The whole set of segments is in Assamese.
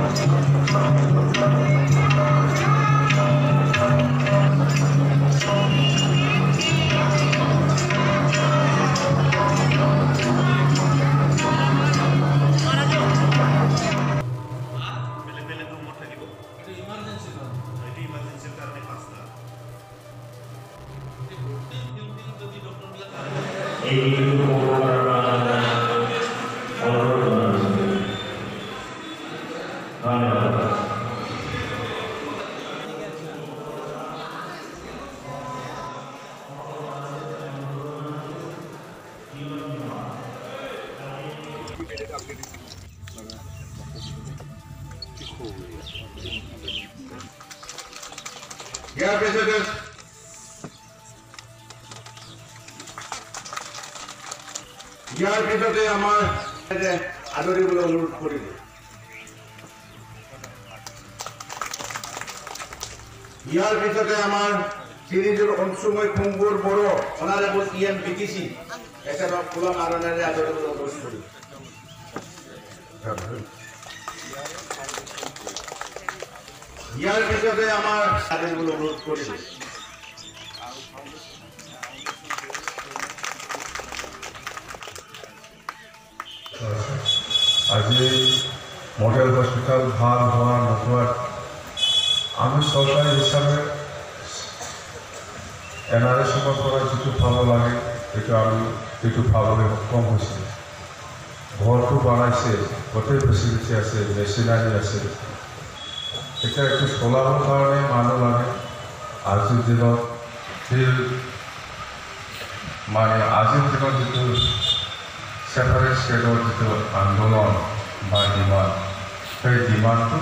ইয়াৰ ভিতৰতে আমাৰ আদৰিবলৈ অনুৰোধ কৰিলোঁ। ইয়াৰ ভিতৰতে আমাৰ তিনিজন অংশুময় কুম্ভুৰ বড় অনাৰেবল EM BTC এখেতক ফুলৰ মাৰণেৰে আদৰিবলৈ অনুৰোধ কৰিলোঁ। ইয়াৰ ভিতৰতে আমাৰ আদৰিবলৈ অনুৰোধ কৰিলোঁ। আজি মডেল হস্পিটাল ভাল হওয়া নথোয়াত আমি সরকারি হিসাবে NRSৰ পৰা যিটো পাব লাগে সেইটো পাবলৈ সক্ষম হৈছে। ঘৰটো বনাইছে, গোটেই ফেচিলিটি আছে, মেচিনাৰী আছে। এতিয়া এইটো চলাবৰ কাৰণে মানুহ লাগে। আজিৰ দিনত যিটো সেপারেট স্টেটৰ যিটো আন্দোলন বা ডিমাণ্ড, সেই ডিমাণ্ডটো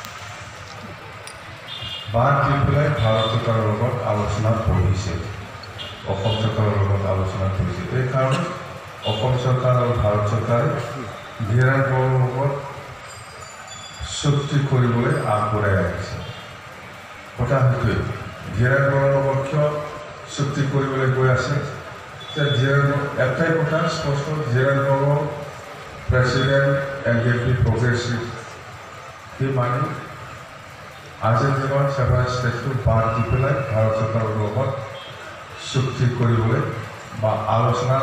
বাদ দি পেলাই ভাৰত চৰকাৰৰ লগত আলোচনাত বহিছে, অসম চৰকাৰৰ লগত আলোচনাত বহিছে। এইকাৰণে অসম চৰকাৰ আৰু ভাৰত চৰকাৰে ধীৰেন বড়োৰ লগত চুক্তি কৰিবলৈ আগবঢ়াই আহিছে। কথা সেইটোৱে, ধীৰেন বড়োৰ লগত কিয় চুক্তি কৰিবলৈ গৈ আছে? একটাই কথা স্পষ্ট, Dhiren Boro president NDP progressive, সি মানে আজিৰ দিনত সেপাৰেট ষ্টেটটো বাদ দি পেলাই ভাৰত চৰকাৰৰ লগত চুক্তি কৰিবলৈ বা আলোচনাত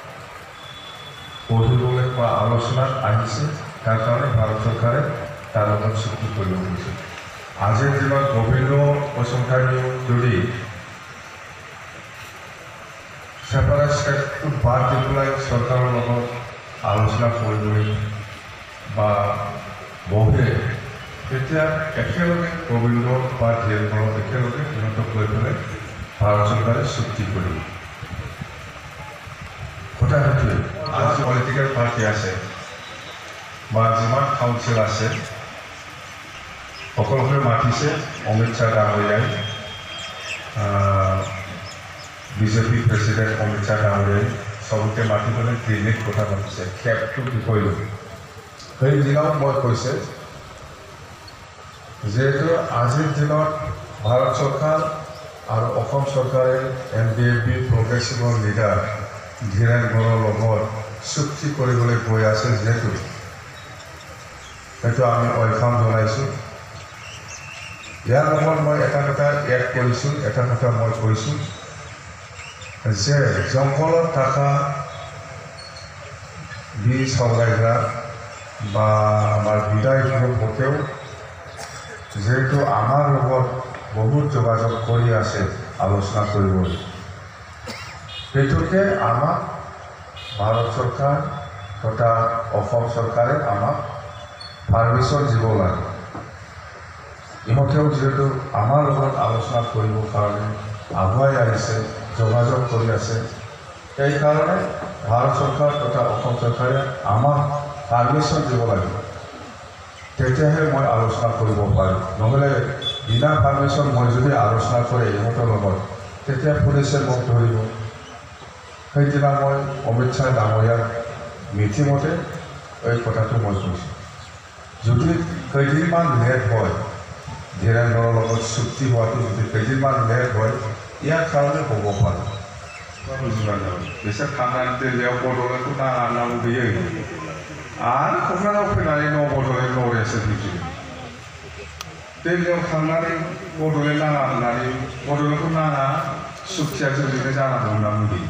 পঢ়িবলৈ বা আলোচনাত আহিছে। তাৰ কাৰণে ভাৰত চৰকাৰে তাৰ লগত চুক্তি কৰিব গৈছে। আজিৰ দিনত গোবিন্দ বসুমতাৰীও যদি সেপারেট স্টেটটো বাদ দি পেলাই চৰকাৰৰ লগত আলোচনা কৰিবলৈ বা বহে, তেতিয়া একেলগে গোবিন্দ বা ধীৰেন বড়ো একেলগে সিহঁতক লৈ পেলাই ভাৰত চৰকাৰে চুক্তি কৰিব। কথা সেইটোৱে, আজি পলিটিকেল পাৰ্টি আছে বা যিমান কাউন্সিল আছে সকলোকে মাতিছে। অমিত শ্বাহ ডাঙৰীয়াই, বিজেপি প্ৰেচিডেণ্ট অমিত শ্বাহ ডাঙৰীয়াই চবকে মাতি পেলাই দিল্লীত কথা পাতিছে খেপটো বিষয় লৈ। সেইদিনাও মই কৈছে যিহেতু আজিৰ দিনত ভাৰত চৰকাৰ আৰু অসম চৰকাৰে NDP প্ৰগ্ৰেছিভৰ লিডাৰ ধীৰেন বড়োৰ লগত চুক্তি কৰিবলৈ গৈ আছে, যিহেতু সেইটো আমি ৱেলকাম জনাইছোঁ। ইয়াৰ লগত মই এটা কথা এড কৰিছোঁ, এটা কথা মই কৈছোঁ যে জংঘলত থকা বীজ সগাইরা বা আমার বিদায় গ্রুপতেও যেহেতু আমার লগত বহুত যোগাযোগ কৰি আছে আলোচনা কৰিবলৈ, সেইটোকে আমাক ভাৰত চৰকাৰ তথা অসম চৰকাৰে আমাক পাৰ্মিশ্যন দিব লাগে। ইহঁতেও যিহেতু আমাৰ লগত আলোচনা কৰিবৰ কাৰণে আগুৱাই আহিছে, যোগাযোগ কৰি আছে, সেইকাৰণে ভাৰত চৰকাৰ তথা অসম চৰকাৰে আমাক পাৰ্মিশ্যন দিব লাগিব। তেতিয়াহে মই আলোচনা কৰিব পাৰিম। নহ'লে বিনা পাৰ্মিশ্যন মই যদি আলোচনা কৰে ইহঁতৰ লগত, তেতিয়া পুলিচে মোক ধৰিব। সেইদিনা মই অমিত শ্বাহ ডাঙৰীয়াৰ মিটিঙতে এই কথাটো মই কৈছোঁ। যদি কেইদিনমান লেট হয়, ধীৰেন বড়োৰ লগত চুক্তি হোৱাটো যদি কেইদিনমান লেট হয়, ইয়াৰ কাৰণে হ'ব পাৰে। Bisa kangen dia bodoh itu tak anak dia ini. Karena finalis no bodoh itu orang sedikit. दिल्लीयाव थांनानै बड'लेण्ड नाङा होननानै बड'लेण्डखौ नाङा सुक्तिया जोंनिनो जानांगौ होनना बुंदों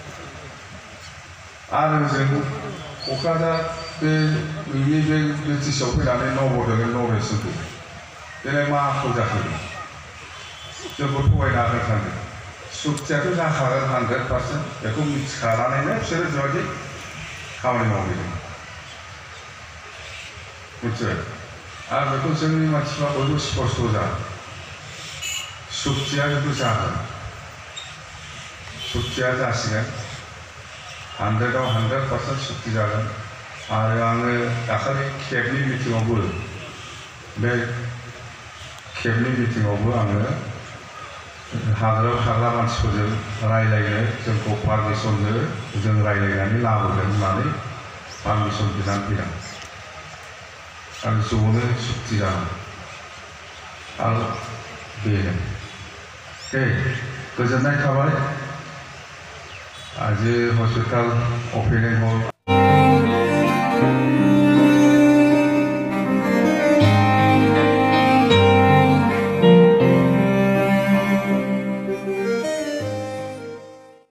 आरो जों क'क्राझार बे नोंनि बे ब्रिटिशआव फैनानै न' बड'लेण्ड न' वेस्टखौ देलाय मा आखल जाखो जोंखौ थगायना होखांदों सुक्तियाथ' जाखागोन 100% बेखौ मिथिखानानैनो बिसोरो बेबायदि खामानि मावहैदों मिथिबाय आरो बेखौ जोंनि मानसिफ्रा बयबो स्पष्ट जा सुक्तिया खिन्थु जागोन सुक्तिया जासिगोन 100आव 100% सुक्ति जागोन आरो आङो दाखालि केबनि मिटिङावबो बे केबनि मिटिङावबो आङो हाग्रायाव थाग्रा मानसिफोरजों रायज्लायनो जोंखौ पारमिसननो जों रायज्लायनानै लाबोगोन होननानै पारमिसन बिनानै फैदों आरो ज'नो सुक्ति जानांगौ आरो बेनो गोजोननाय थाबाय आज हस्पिटाल अपेनिं हल